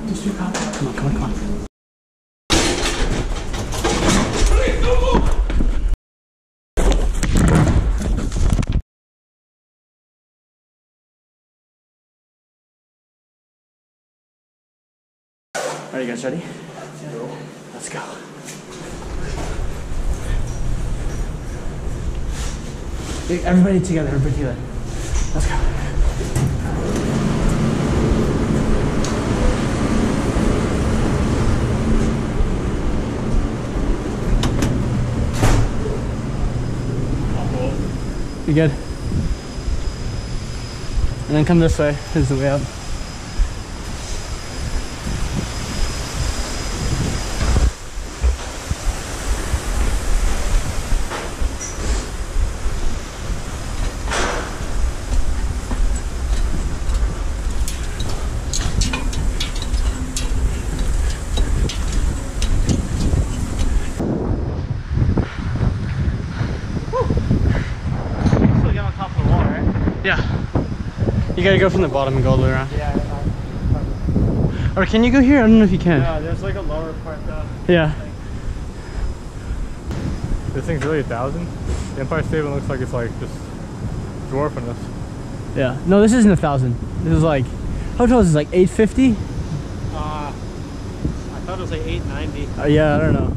Come on, come on, come on. Are you guys ready? Let's go. Everybody together, everybody together. Let's go. You good? And then come this way. This is the way up. Yeah. You gotta go from the bottom and go all the way around. Yeah. Or can you go here? I don't know if you can. Yeah, there's like a lower part though. Yeah. This thing's really 1,000. The Empire State Building looks like it's like just dwarfing us. Yeah. No, this isn't 1,000. This is like, how tall is this? Like 850? I thought it was like 890. Yeah, I don't know.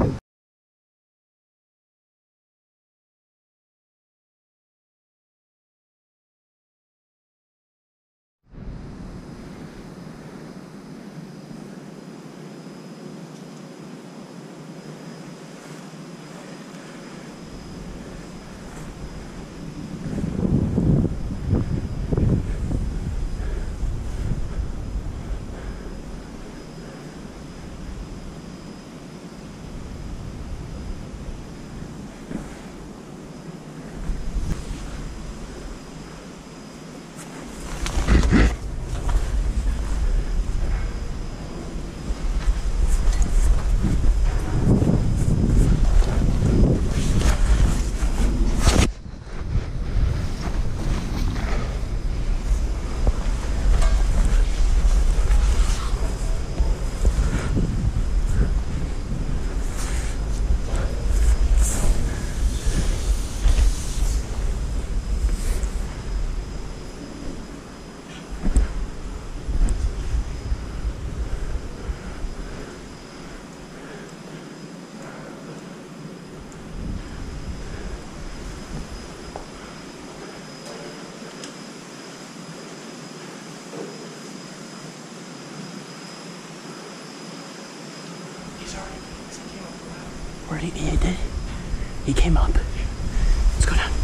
Where did he did? He came up. Let's go down.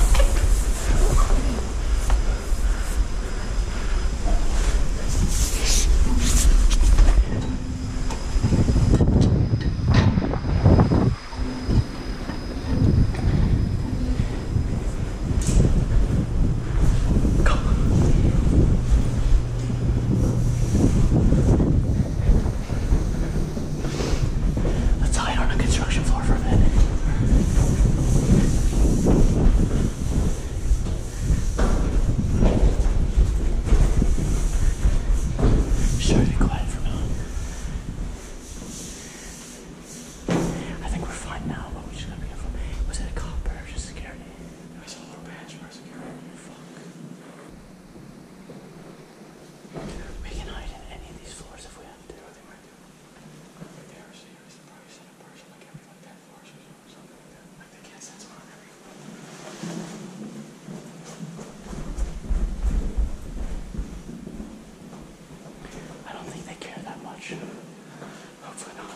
Hopefully not.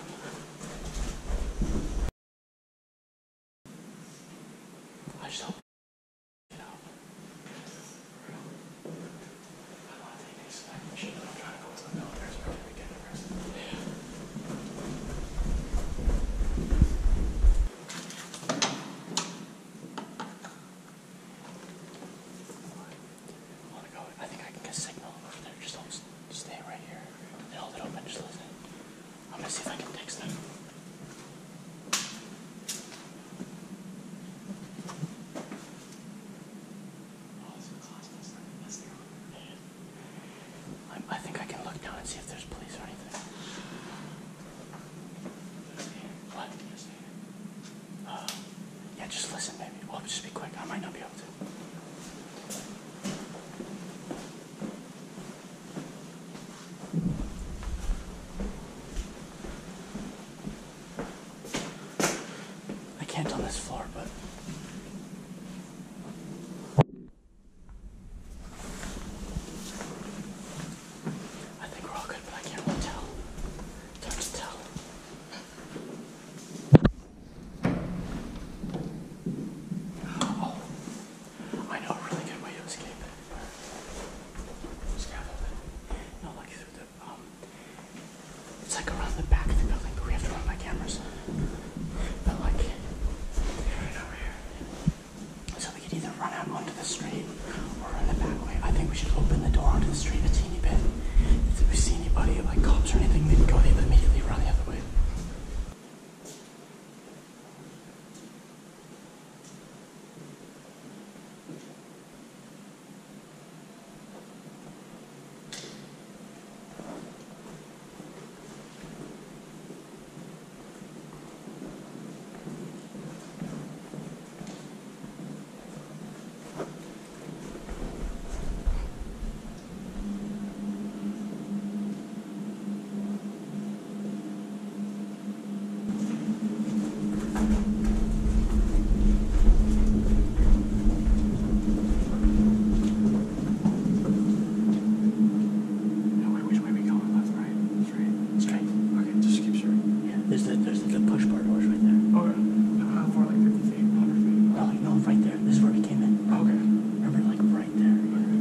I just hope. You know. I don't think it's like we should not try to go to the military so we get arrested. I think I can get a signal over there. Just hold, stay right here and hold it open. Just listen. we should open the door onto the street a teeny bit. If we see anybody, like cops or anything, they go, they immediately run the other way. There's the push bar doors right there. Okay. How far? Like 50 feet? 100 feet? No, no, right there. This is where we came in. Okay. Remember, like right there.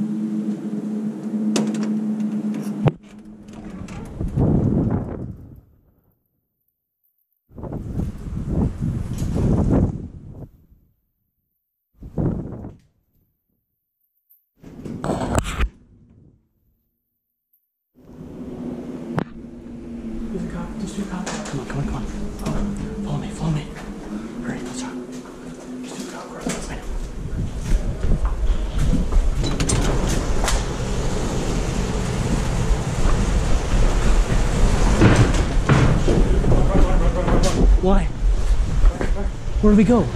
There's a cop. There's two cops. Come on. Follow me. Hurry, let's talk. There's two cops across the way. Why? Where do we go?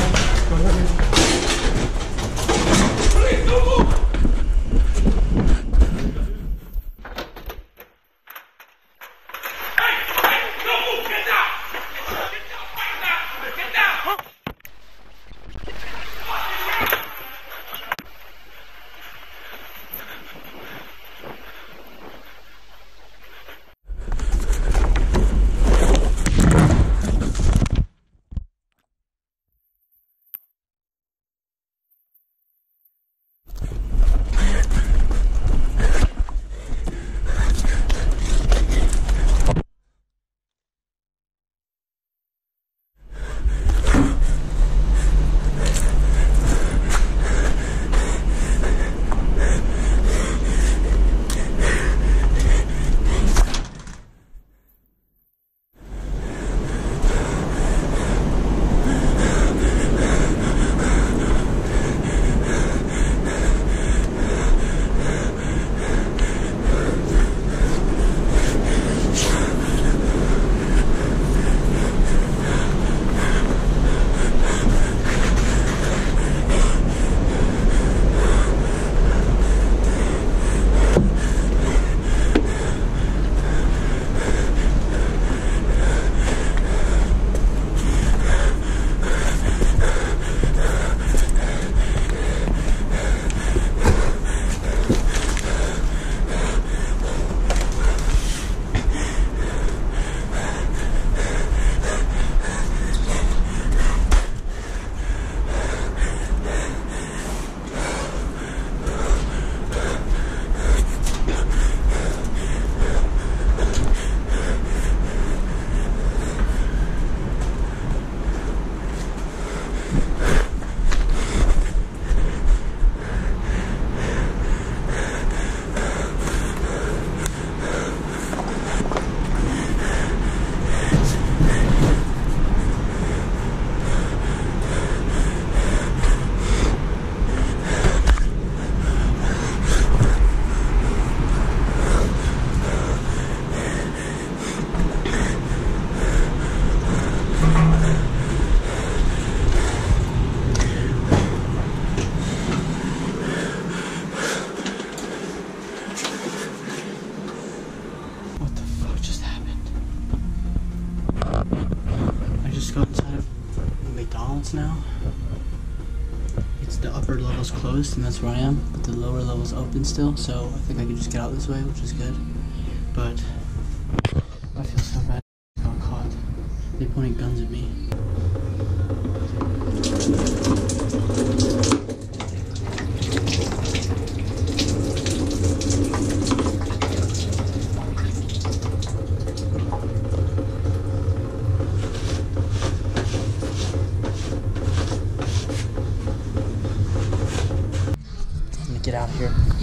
Now it's the upper level's closed and that's where I am, but the lower level's open still, so I think I can just get out this way, which is good. But I feel so bad. I got caught. They pointed guns at me. Get out of here.